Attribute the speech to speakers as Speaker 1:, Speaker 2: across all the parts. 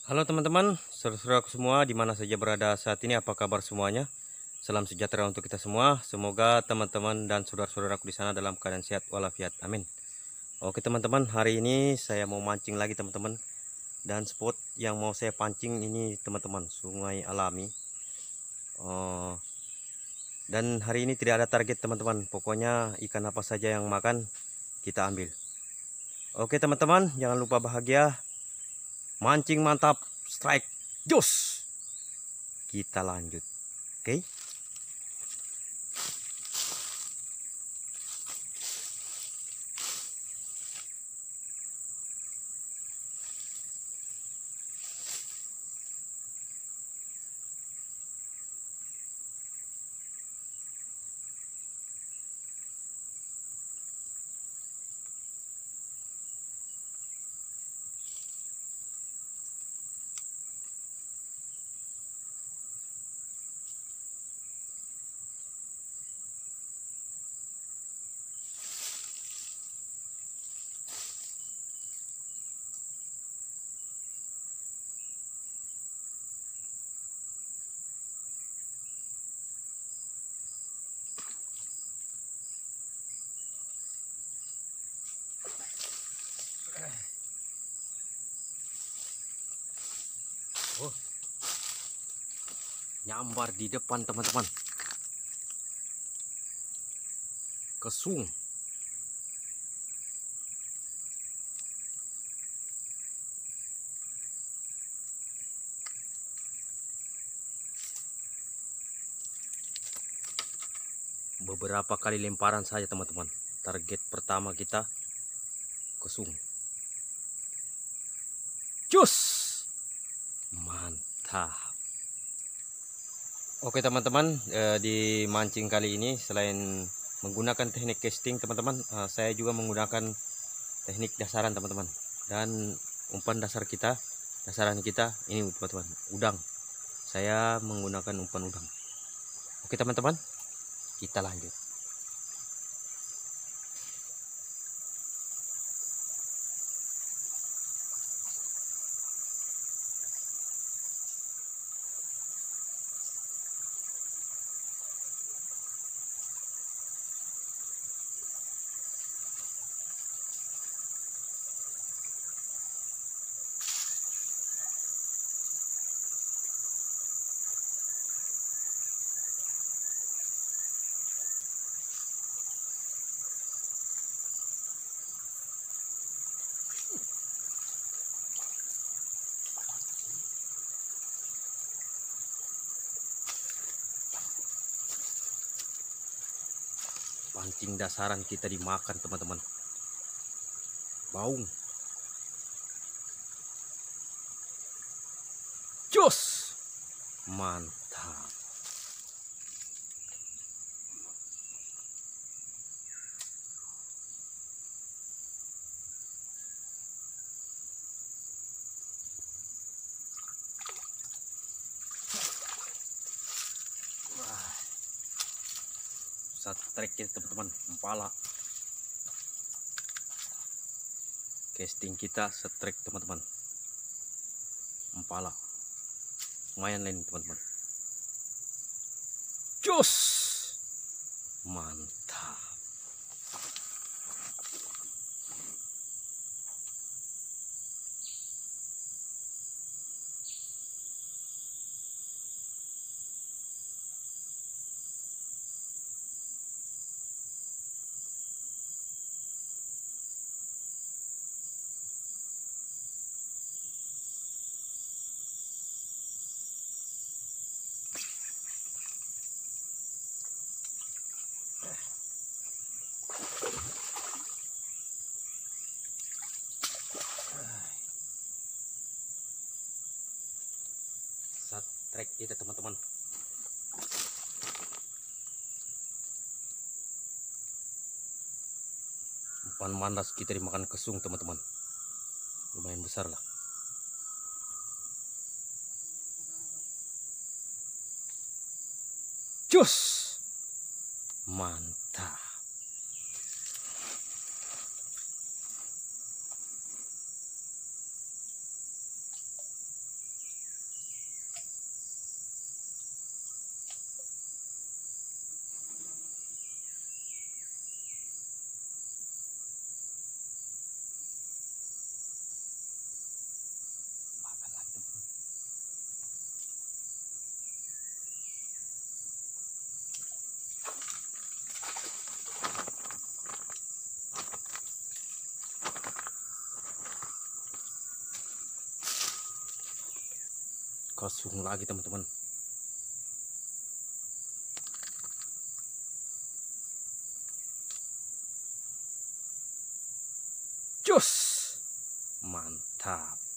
Speaker 1: Halo teman-teman, saudara-saudaraku semua di mana saja berada saat ini, apa kabar semuanya? Salam sejahtera untuk kita semua. Semoga teman-teman dan saudara-saudaraku di sana dalam keadaan sehat walafiat. Amin. Oke teman-teman, hari ini saya mau mancing lagi teman-teman. Dan spot yang mau saya pancing ini teman-teman, sungai alami. Dan hari ini tidak ada target teman-teman. Pokoknya ikan apa saja yang makan kita ambil. Oke teman-teman, jangan lupa bahagia. Mancing mantap, strike, jos. Kita lanjut. Oke. Oh, nyambar di depan teman-teman. Kesung. Beberapa kali lemparan saja teman-teman. Target pertama kita kesung. Cus. Mantap. Oke teman-teman, di mancing kali ini selain menggunakan teknik casting teman-teman, saya juga menggunakan teknik dasaran teman-teman. Dan umpan dasar kita, dasaran kita ini teman-teman, udang. Saya menggunakan umpan udang. Oke teman-teman, kita lanjut. Pancing dasaran kita dimakan teman-teman. Baung. Jos. Mantap. Strike ya teman-teman, empala. Casting kita strike teman-teman, empala. Lumayan lain teman-teman. Jos. Mantap. Strike kita teman-teman. Umpan mandas kita dimakan kesung teman-teman. Lumayan besar lah. Cus. Mantap. Kosong lagi teman-teman. Cus, mantap.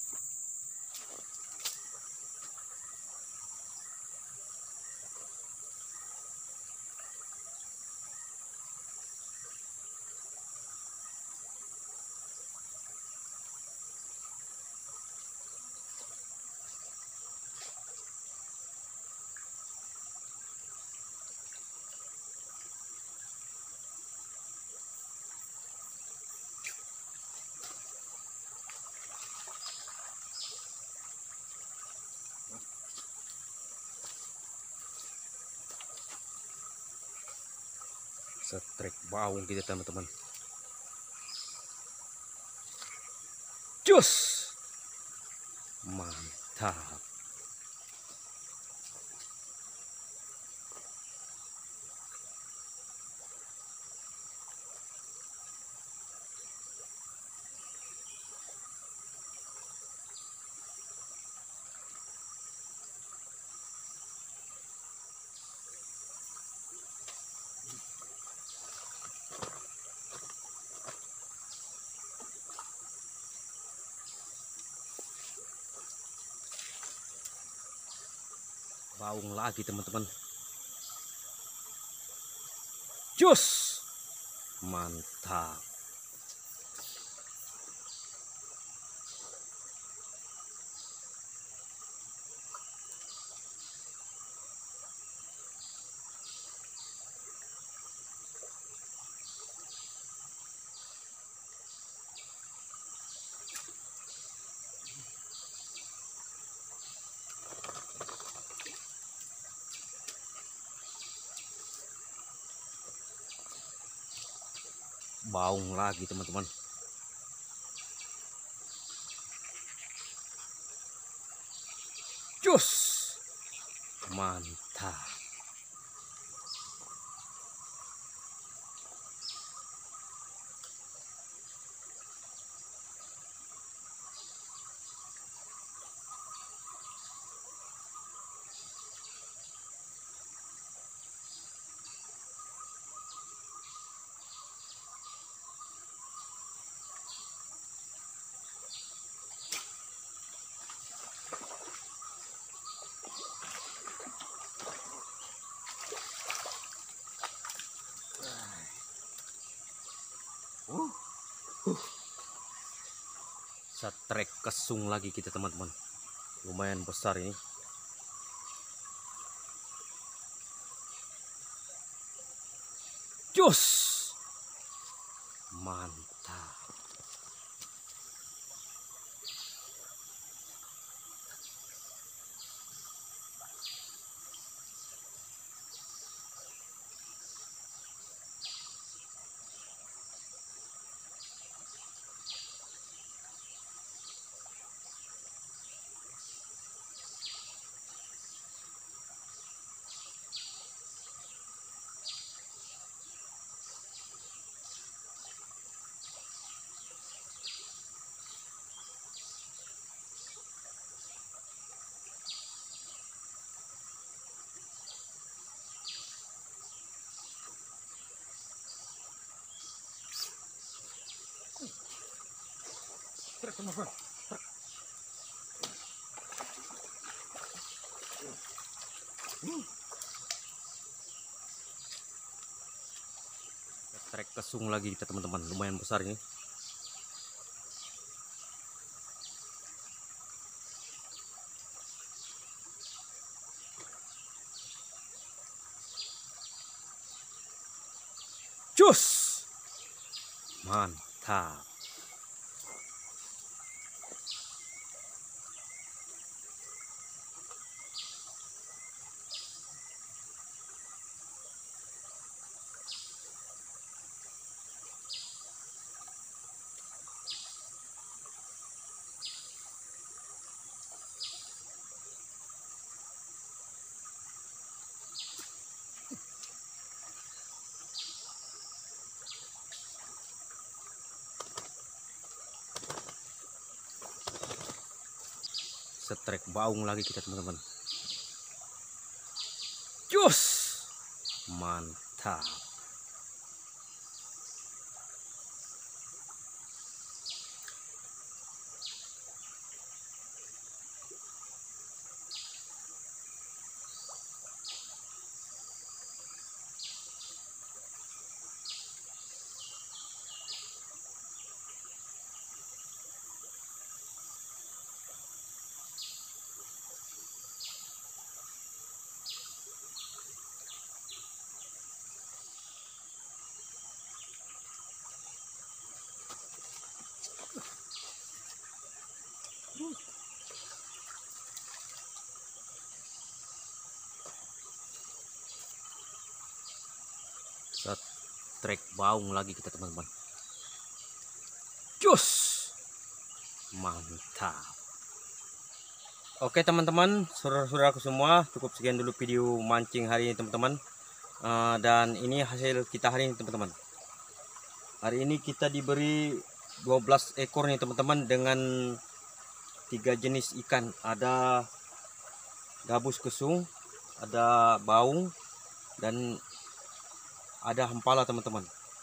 Speaker 1: Setrek baung gitu teman-teman. Cus, mantap. Baung lagi teman-teman. Cus, mantap. Baung lagi teman-teman. Cus, mantap. Setrek kesung lagi kita teman-teman. Lumayan besar ini. Cus, mantap. Trek kesung lagi kita teman-teman, lumayan besar ini. Cus, mantap. strike baung lagi kita teman-teman. Jos, mantap. Strike baung lagi kita teman-teman. Jos, mantap. Oke teman-teman, saudara-saudaraku semua, cukup sekian dulu video mancing hari ini teman-teman. Dan ini hasil kita hari ini teman-teman. Hari ini kita diberi 12 ekor nih teman-teman, dengan 3 jenis ikan. Ada gabus kesung, ada baung, dan ada hempala teman-teman.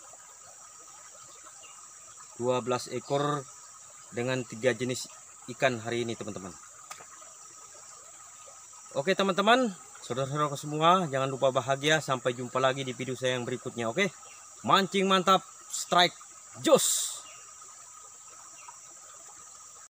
Speaker 1: 12 ekor dengan 3 jenis ikan hari ini teman-teman. Oke teman-teman, saudara-saudara semua, jangan lupa bahagia. Sampai jumpa lagi di video saya yang berikutnya. Oke, mancing mantap, strike jos.